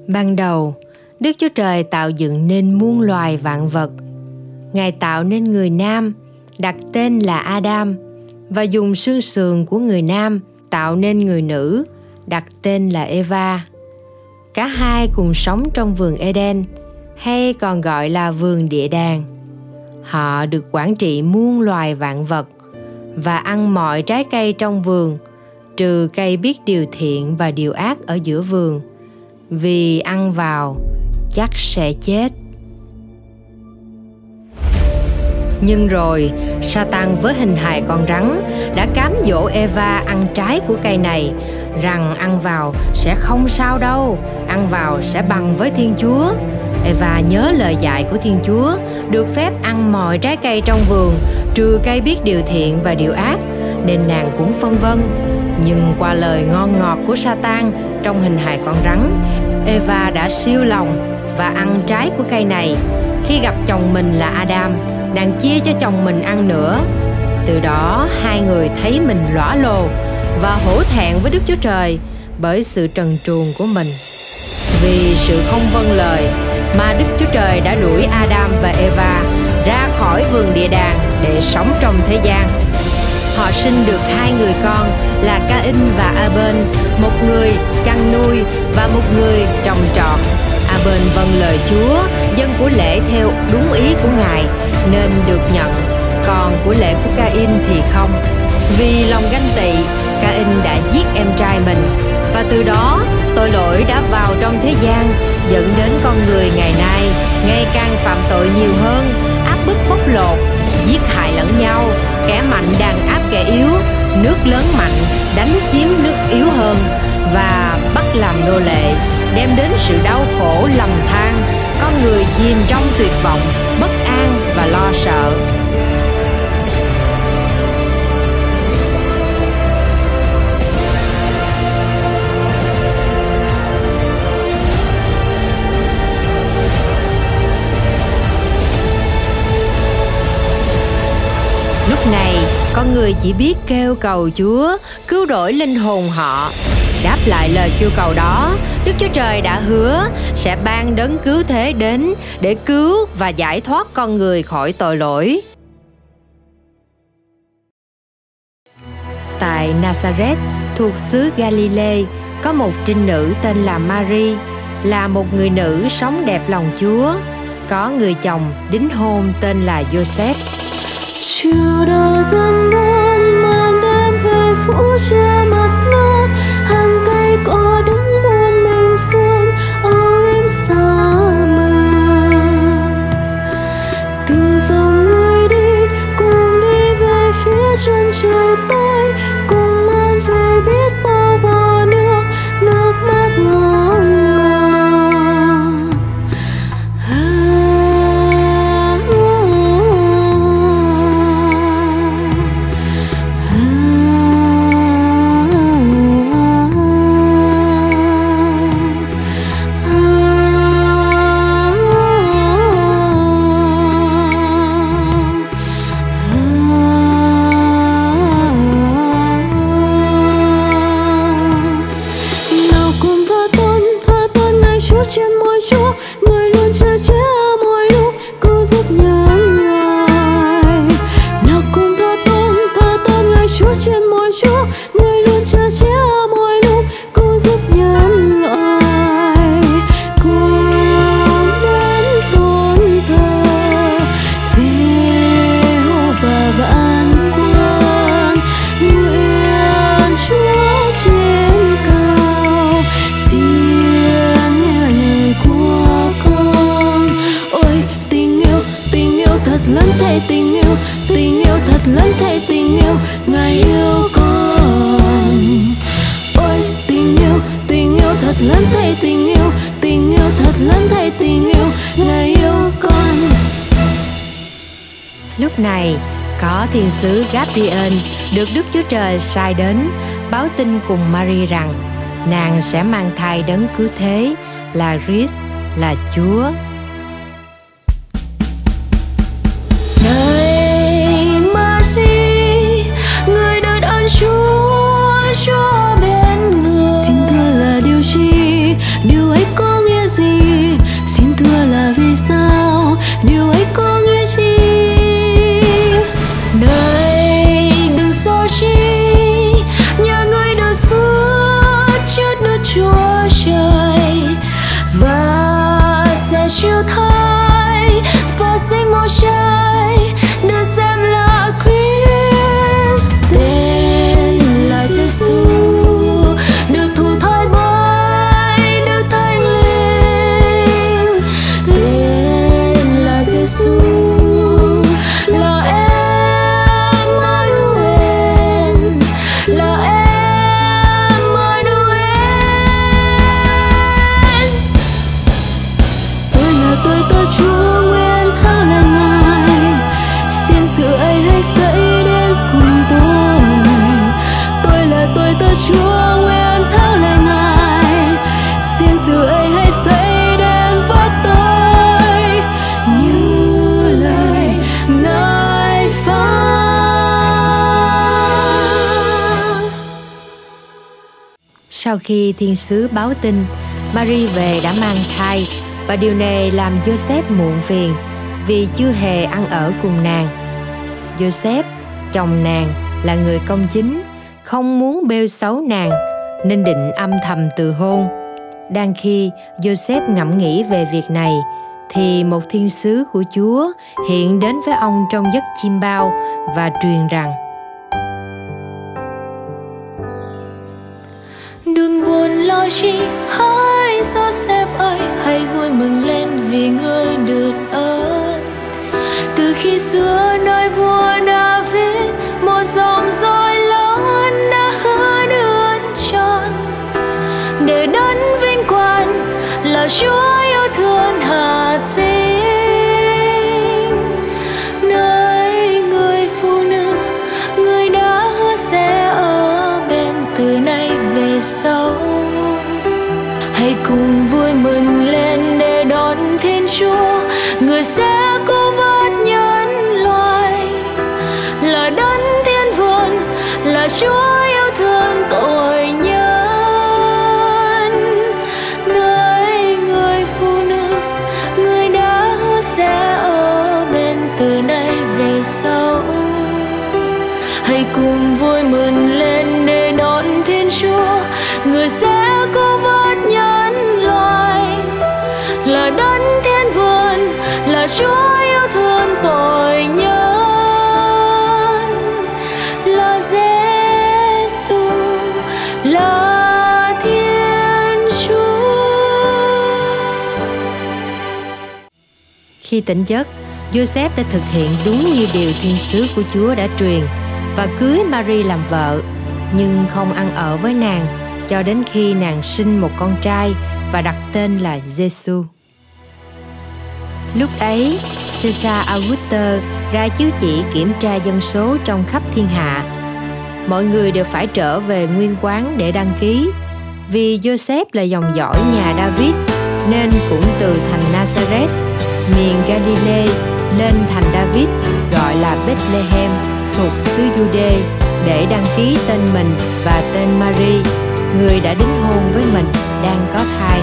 Ban đầu, Đức Chúa Trời tạo dựng nên muôn loài vạn vật. Ngài tạo nên người nam, đặt tên là Adam, và dùng xương sườn của người nam tạo nên người nữ, đặt tên là Eva. Cả hai cùng sống trong vườn Eden, hay còn gọi là vườn địa đàng. Họ được quản trị muôn loài vạn vật và ăn mọi trái cây trong vườn, trừ cây biết điều thiện và điều ác ở giữa vườn, vì ăn vào chắc sẽ chết. Nhưng rồi, Sa-tan với hình hài con rắn đã cám dỗ Eva ăn trái của cây này, rằng ăn vào sẽ không sao đâu, ăn vào sẽ bằng với Thiên Chúa. Eva nhớ lời dạy của Thiên Chúa, được phép ăn mọi trái cây trong vườn, trừ cây biết điều thiện và điều ác, nên nàng cũng phân vân. Nhưng qua lời ngon ngọt của Sa-tan trong hình hài con rắn, Eva đã siêu lòng và ăn trái của cây này. Khi gặp chồng mình là Adam, nàng chia cho chồng mình ăn nữa. Từ đó hai người thấy mình lõa lồ và hổ thẹn với Đức Chúa Trời bởi sự trần truồng của mình. Vì sự không vâng lời mà Đức Chúa Trời đã đuổi Adam và Eva ra khỏi vườn địa đàng để sống trong thế gian. Họ sinh được hai người con là Ca-in và A-bên, một người chăn nuôi và một người trồng trọt. A-bên vâng lời Chúa, dâng của lễ theo đúng ý của Ngài nên được nhận, còn của lễ của Ca-in thì không. Vì lòng ganh tị, Ca-in đã giết em trai mình, và từ đó tội lỗi đã vào trong thế gian, dẫn đến con người ngày nay ngày càng phạm tội nhiều hơn, áp bức bóc lột, giết hại lẫn nhau, kẻ mạnh đàn áp kẻ yếu, nước lớn mạnh đánh chiếm nước yếu hơn, và bắt làm nô lệ, đem đến sự đau khổ lầm than, con người chìm trong tuyệt vọng, bất an và lo sợ. Lúc này, con người chỉ biết kêu cầu Chúa cứu rỗi linh hồn họ. Đáp lại lời kêu cầu đó, Đức Chúa Trời đã hứa sẽ ban đấng cứu thế đến để cứu và giải thoát con người khỏi tội lỗi. Tại Nazareth, thuộc xứ Galilee, có một trinh nữ tên là Mary, là một người nữ sống đẹp lòng Chúa, có người chồng đính hôn tên là Joseph. Chiều đã dần buồn, màn đêm về phủ che mặt ngơ, hàng cây cỏ đứng buồn mình xuân âu yếm xa mờ. Từng dòng người đi cùng đi về phía chân trời tối, cùng mang về biết bao vò nước mắt ngọt ngào. Tình yêu thật lớn thay tình yêu, Ngài yêu con. Ôi tình yêu thật lớn thay tình yêu thật lớn thay tình yêu, Ngài yêu con. Lúc này, có thiên sứ Gabriel được Đức Chúa Trời sai đến báo tin cùng Mary rằng nàng sẽ mang thai đấng cứu thế là Christ, là Chúa. Người được ơn Chúa bên người. Xin thưa là điều chi, điều ấy có nghĩa Chúa Trời và sẽ chiêu thái và sinh một trai được xem là Christ, tên là Giêsu, được thụ thai bởi Đức Thánh Linh, tên là Giêsu. Chúa nguyện thao lời Ngài, xin sự ấy hãy xây đến với tôi như lời Ngài phán. Sau khi thiên sứ báo tin, Mary về đã mang thai và điều này làm Joseph muộn phiền vì chưa hề ăn ở cùng nàng. Joseph, chồng nàng, là người công chính, không muốn bêu xấu nàng nên định âm thầm từ hôn. Đang khi Joseph ngẫm nghĩ về việc này thì một thiên sứ của Chúa hiện đến với ông trong giấc chim bao và truyền rằng: Đừng buồn lo chi, hỡi Joseph ơi, hãy vui mừng lên vì ngươi được ơn. Từ khi xưa nơi vua David, một dòng dõi lớn đã hứa được trọn, để đấng vinh quang là Chúa yêu thương hạ sinh. Nơi người phụ nữ, người đã hứa sẽ ở bên từ nay về sau. Hãy cùng vui mừng lên để đón Thiên Chúa, người sẽ cứu vớt nhân loại, là đấng thiên vườn, là Chúa yêu thương tội nhân. Nơi người phụ nữ, người đã hứa sẽ ở bên từ nay về sau. Hãy cùng vui mừng lên để đón Thiên Chúa, người sẽ cứu vớt nhân loại, là đấng thiên vườn, là Chúa yêu thương tội nhân, là Giêsu, là Thiên Chúa. Khi tỉnh giấc, Joseph đã thực hiện đúng như điều thiên sứ của Chúa đã truyền và cưới Mary làm vợ, nhưng không ăn ở với nàng cho đến khi nàng sinh một con trai và đặt tên là Giêsu. Lúc ấy, Caesar Augustus ra chiếu chỉ kiểm tra dân số trong khắp thiên hạ. Mọi người đều phải trở về nguyên quán để đăng ký. Vì Joseph là dòng dõi nhà David, nên cũng từ thành Nazareth, miền Galilee, lên thành David gọi là Bethlehem thuộc xứ Jude để đăng ký tên mình và tên Mary, người đã đính hôn với mình, đang có thai.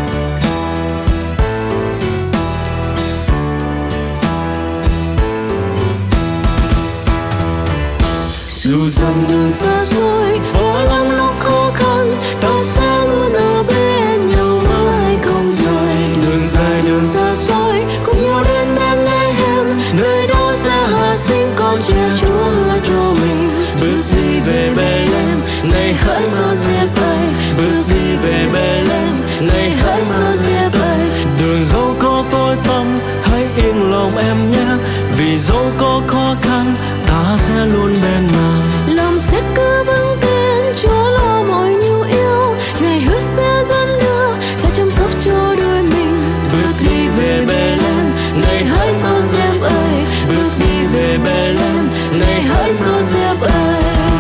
Dù rằng đường xa xôi và lắm lúc khó khăn, ta sẽ luôn ở bên nhau mãi không rời. Đường dài đường xa xôi cùng nhau đến Bethlehem, nơi đó sẽ hạ sinh con trẻ Chúa hứa cho mình. Bước đi về Bethlehem, này hỡi Joseph ơi, bước đi về Bethlehem, này hỡi Joseph ơi. Đường dẫu có tối tăm, hãy yên lòng em nhé, vì dẫu có khó khăn, ta sẽ luôn bên nàng. Lòng sẽ cứ vững tin, Chúa lo mọi nhu yêu, Ngài hứa sẽ dẫn đưa và chăm sóc cho đôi mình. Bước đi về Bethlehem, này hỡi Joseph ơi, bước đi về Bethlehem, này hỡi Joseph ơi.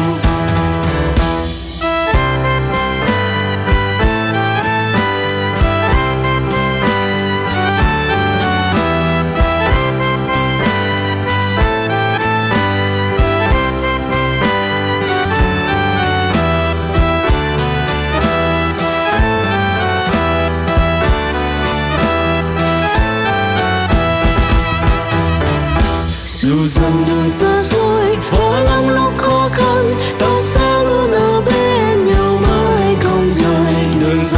Dù rằng đường xa xôi và lắm lúc khó khăn, ta sẽ luôn ở bên nhau mãi không rời. Đường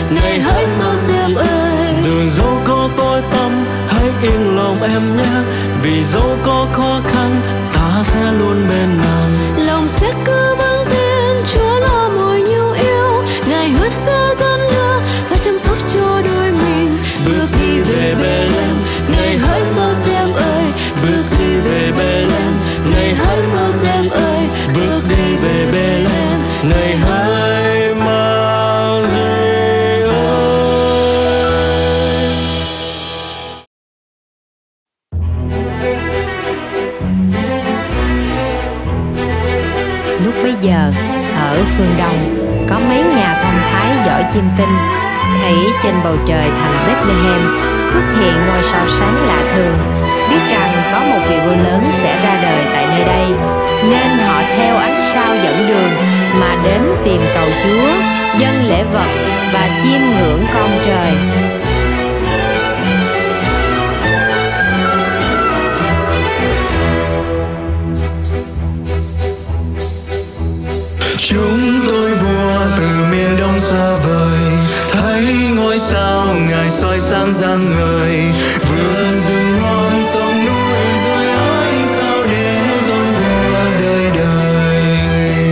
ngày hỡi sao xem ơi. Đường dẫu có tối tăm hãy yên lòng em nhé, vì dẫu có khó khăn ta sẽ luôn bên nàng. Lòng sẽ cứ vững tin Chúa là mồi nhiều yêu, ngài hứa sẽ dẫn đưa và chăm sóc cho đôi mình. Bước đi về Bethlehem, ngài hỡi sao xem ơi. Bước đi về Bethlehem, ngài hỡi sao xem ơi. Bước đi về Bethlehem, ngài hỡi mang dây ơi. Lúc bấy giờ, ở phương Đông, có mấy nhà thông thái giỏi chiêm tinh, thấy trên bầu trời thành Bethlehem xuất hiện ngôi sao sáng lạ thường, biết rằng có một vị vua lớn sẽ ra đời tại nơi đây, nên họ theo ánh sao dẫn đường mà đến tìm cầu Chúa, dâng lễ vật và chiêm ngưỡng con trời. Chúng tôi vua từ miền đông xa vời, thấy ngôi sao ngài soi sáng rạng ngời, vượt rừng hoang sông núi rồi ánh sao đến tôn vua đời đời.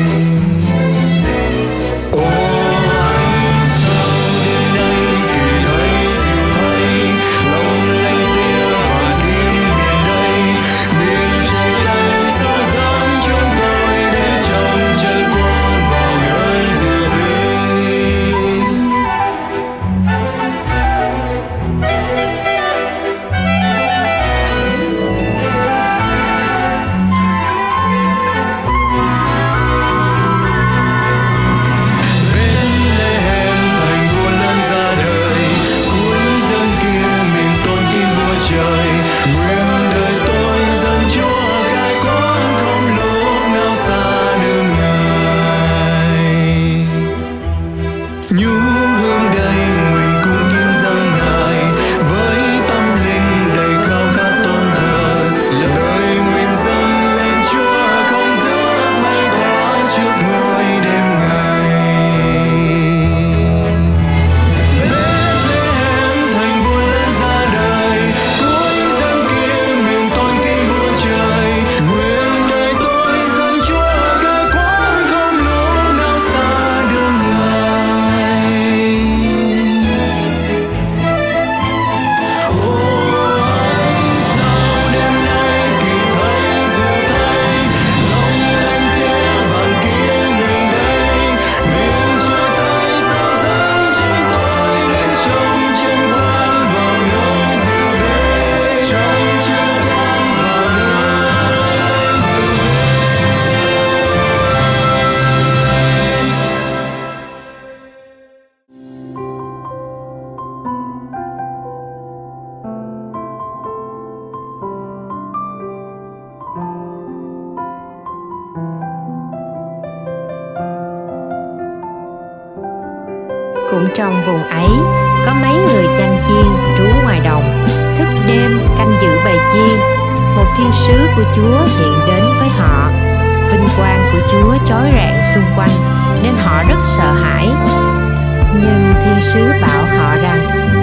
Ô ánh sao đêm nay khi thấy diệu thay, long lanh tia và kim miền đây, miền trời đây sao dẫn chúng tôi đến trong chân quang vào nơi diệu vinh. Bethlehem thành vua lớn ra đời, cuối dân kia mình tôn kính vua trời. Nguyện đời tôi dân Chúa cai quản, không lúc nào xa đường ngài. Nhú hương đây nguyện cung kính dâng ngài, với tâm linh đầy khao khát tôn thờ. Lời nguyện dâng lên Chúa không dứt bay tỏa trước ngôi đêm ngài. Bethlehem thành vua lớn ra đời, cuối dân kia miền tôn kính vua trời. Nguyện đời tôi dân Chúa cai quản, không lúc nào xa đường ngài. Ô ánh sao đêm nay kỳ thấy diệu thay, long lanh tia vàng kia miền đây, miền trời Tây sao dẫn chúng tôi đến trong chân quang vào nơi diệu vinh, trong chân quang vào nơi diệu vinh. Cũng trong vùng ấy, có mấy người chăn chiên trú ngoài đồng, thức đêm canh giữ bầy chiên. Một thiên sứ của Chúa hiện đến với họ. Vinh quang của Chúa chói rạng xung quanh, nên họ rất sợ hãi. Nhưng thiên sứ bảo họ rằng: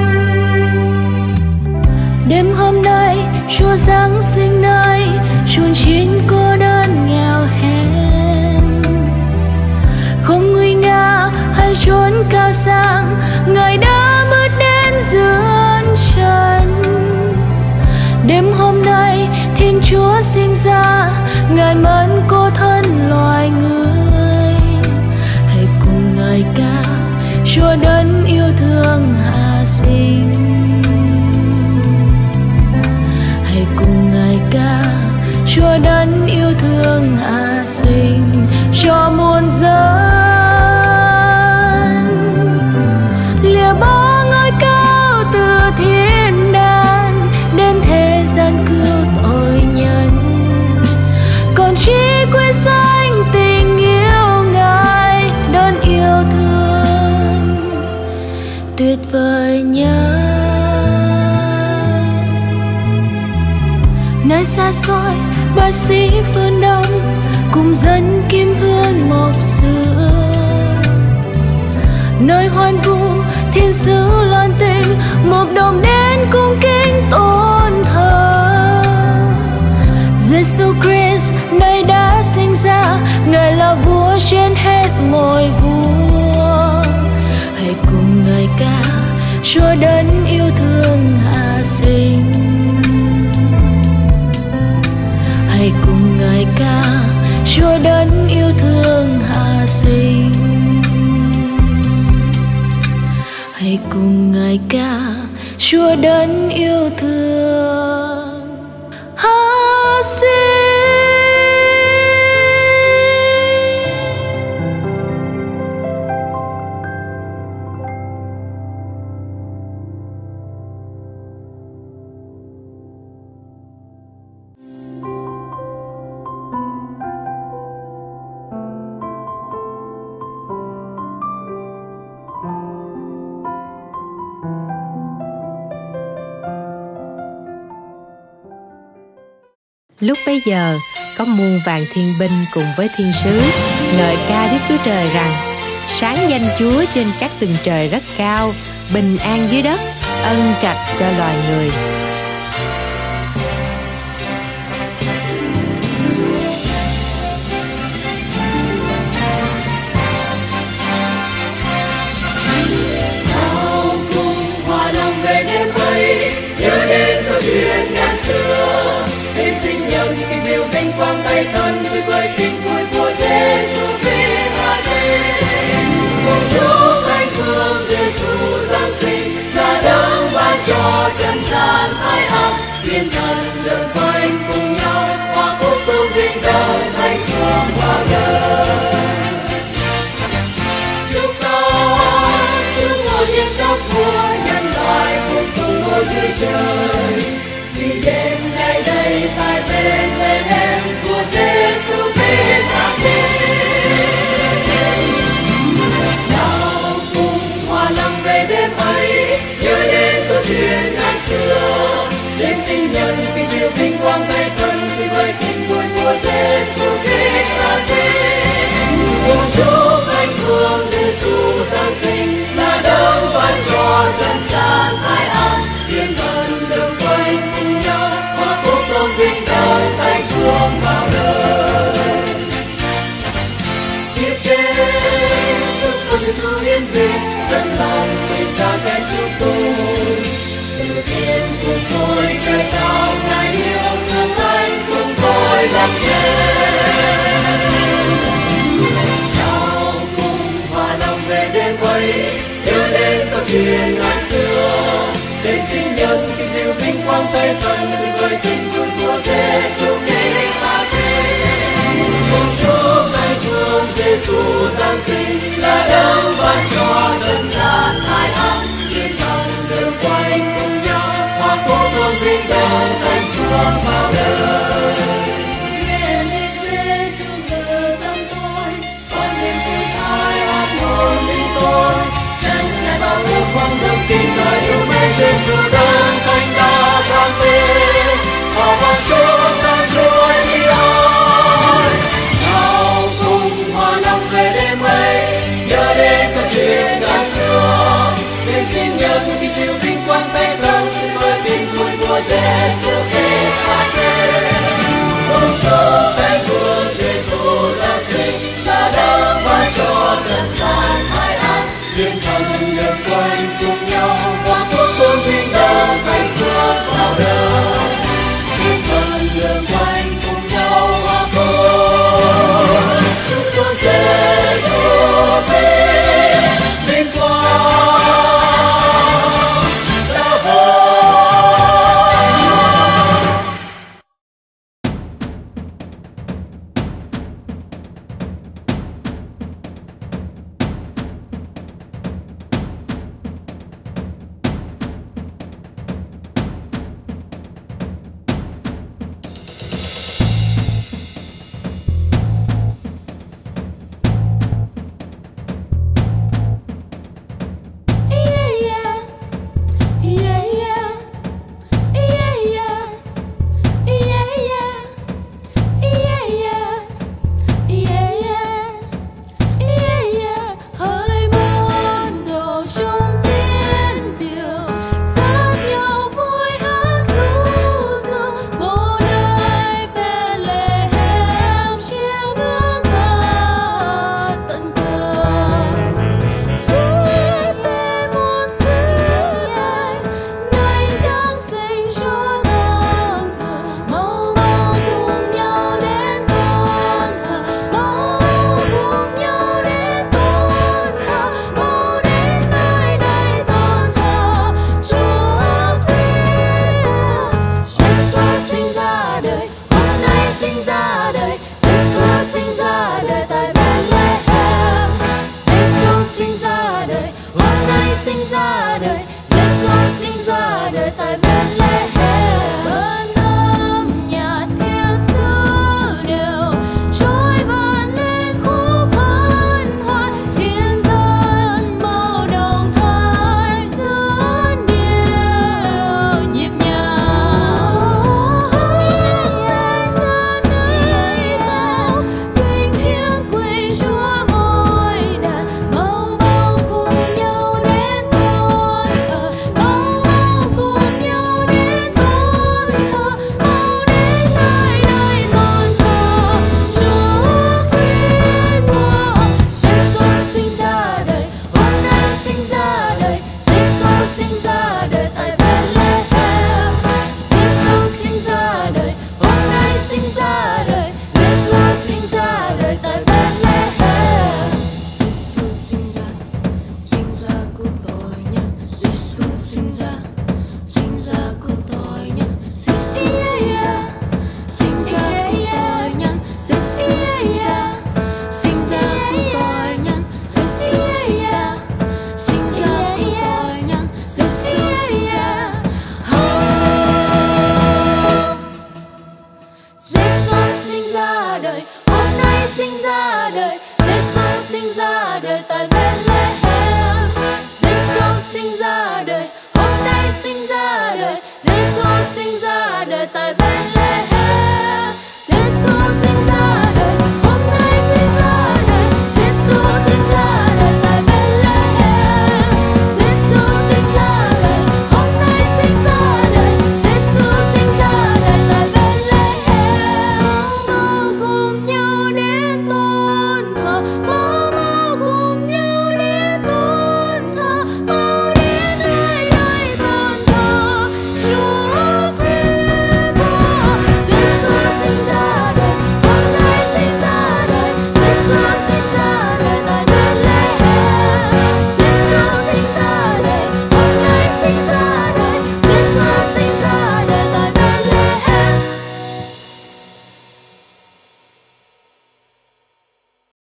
Đêm hôm nay Chúa Giáng sinh nơi chốn chín cô đơn nghèo hèn, không nguy nga hay chốn cao sang, Ngài đã bước đến dương trần. Đêm hôm nay Thiên Chúa sinh ra, Ngài mến cô thân loài người. Hãy cùng Ngài ca Chúa đấng yêu thương hạ sinh. Hãy cùng Ngài ca Chúa đấng yêu thương hạ sinh cho muôn dân. Lìa bỏ ngôi cao từ thiên đàng, đến thế gian cứu tội nhân. Còn chỉ quy danh tình yêu Ngài đấng yêu thương tuyệt vời nhất. Nơi xa xôi bác sĩ phương Đông cùng dân kim hương mộc xưa, nơi hoan vu thiên sứ loan tình, một đồng đến cung kính tôn thờ. Giêsu Christ nơi đã sinh ra, Ngài là vua trên hết mọi vua. Hãy cùng Ngài ca Chúa đấng yêu thương hạ sinh. Hãy cùng Ngài ca Chúa đấng yêu thương hạ sinh. Hãy cùng Ngài ca Chúa đấng yêu thương hạ sinh. Lúc bấy giờ, có muôn vàn thiên binh cùng với thiên sứ ngợi ca Đức Chúa Trời rằng: sáng danh Chúa trên các tầng trời rất cao, bình an dưới đất, ân trạch cho loài người. Nào cùng hòa lòng về đêm ấy, nhớ đến câu chuyện ngàn xưa. Đêm sinh nhật kỳ diệu vinh quang tay thân, vui vơi tình vui của Giêsu Christ hạ sinh. Cùng chúc anh thương Giêsu giáng sinh, là đấng ban cho trần gian thái ấm. Thiên thần lượn quanh cùng nhau, hoa khúc tôn vinh đấng thánh phương vào đời. Chúng ta chung ngồi trên tóc vua, nhân loại cùng ngồi dưới trời. Vì đêm nay đây tại bên bên em của Giêsu Christ hạ sinh. Nào cùng hòa lòng về đêm ấy, nhớ đến câu chuyện ngày xưa. Đêm sinh nhật kỳ diệu vinh quang tay thân, vui vơi tình vui của Giêsu Christ hạ sinh. Cùng chúc anh thương Giêsu giáng sinh, là đấng ban cho trần gian thái ấm. Thiên thần được quanh cùng nhau, hoa khúc tôn vinh đấng thánh phương vào đời. Tiếp trên chúc con Giêsu hiến về, dẫn lòng mình ta khen chúc tôi. Từ thiên cùng tôi trời cao, Ngài yêu thương anh cùng tôi lắng nghe. Nào cùng hòa lòng về đêm ấy, nhớ đến câu chuyện ngày xưa. Đêm sinh nhật kỳ diệu vinh quang tay thân, vui vơi tình vui của Giêsu Christ hạ sinh. Cùng chúc anh thương Giêsu giáng sinh, là đấng ban cho trần gian thái ấm. Thiên thần đều quanh cùng nhau, hoa khúc tôn vinh đấng thánh phương vào đời. Nguyện xin Giêsu ngự tâm tôi, con niềm vui thai hát hồn linh tôi. Chân Ngài bao ước quang đức tin và yêu mến Giêsu